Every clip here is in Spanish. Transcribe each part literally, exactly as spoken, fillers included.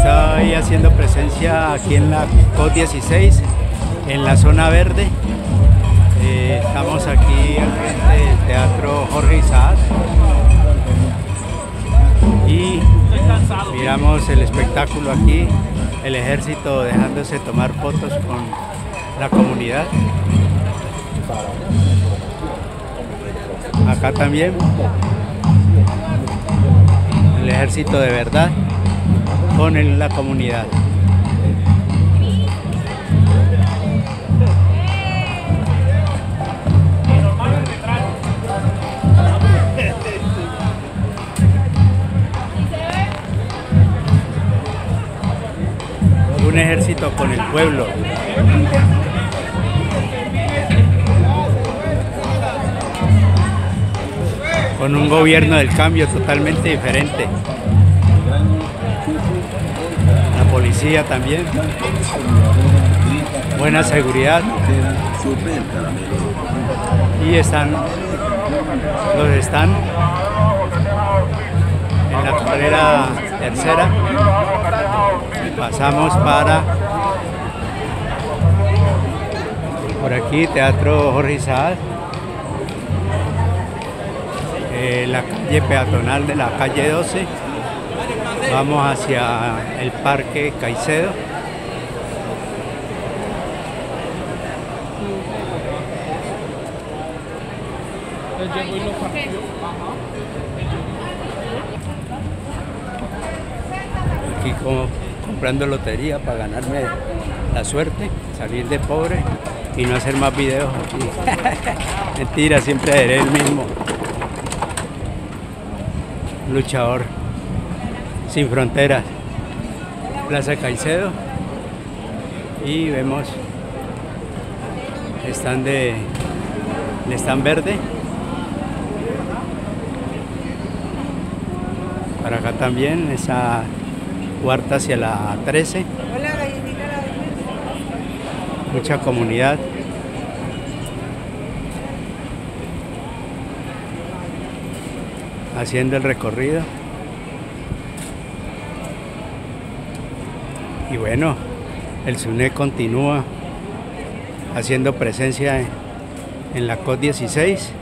Estoy haciendo presencia aquí en la COP dieciséis, en la zona verde. Eh, estamos aquí al frente del Teatro Jorge Isaac y miramos el espectáculo aquí, el ejército dejándose tomar fotos con la comunidad. Acá también el ejército de verdad con el, la comunidad. Un ejército con el pueblo. Con un gobierno del cambio totalmente diferente. La policía también. Buena seguridad. Y están, los están en la carrera tercera. Pasamos para por aquí, Teatro Jorge Isaac, eh, la calle peatonal de la calle doce. Vamos hacia el Parque Caicedo. Aquí como comprando lotería para ganarme la suerte, salir de pobre y no hacer más videos aquí. Mentira, siempre seré el mismo luchador sin fronteras. Plaza Caicedo, y vemos están de están verde. Para acá también esa cuarta hacia la trece. Mucha comunidad. Haciendo el recorrido. Y bueno, el S U N E continúa haciendo presencia en, en la COP dieciséis,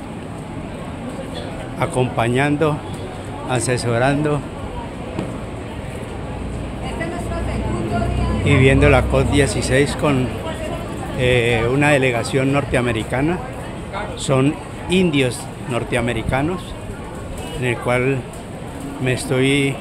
acompañando, asesorando y viendo la COP dieciséis con eh, una delegación norteamericana. Son indios norteamericanos, en el cual me estoy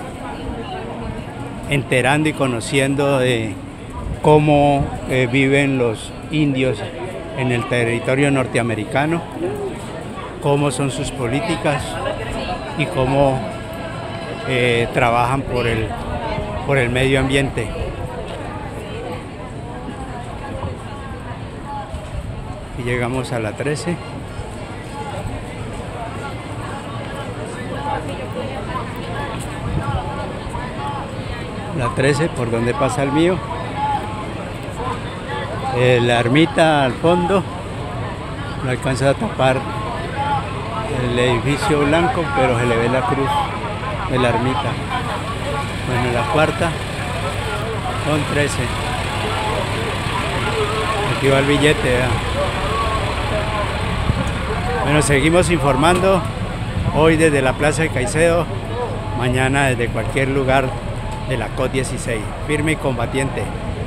enterando y conociendo de cómo eh, viven los indios en el territorio norteamericano, cómo son sus políticas y cómo eh, trabajan por el, por el medio ambiente. Y llegamos a la trece. La trece, por donde pasa el mío. Eh, la ermita al fondo. No alcanza a tapar el edificio blanco, pero se le ve la cruz de la ermita. Bueno, la cuarta son trece. Aquí va el billete, ¿verdad? Bueno, seguimos informando hoy desde la Plaza de Caicedo, mañana desde cualquier lugar de la COP dieciséis. Firme y combatiente.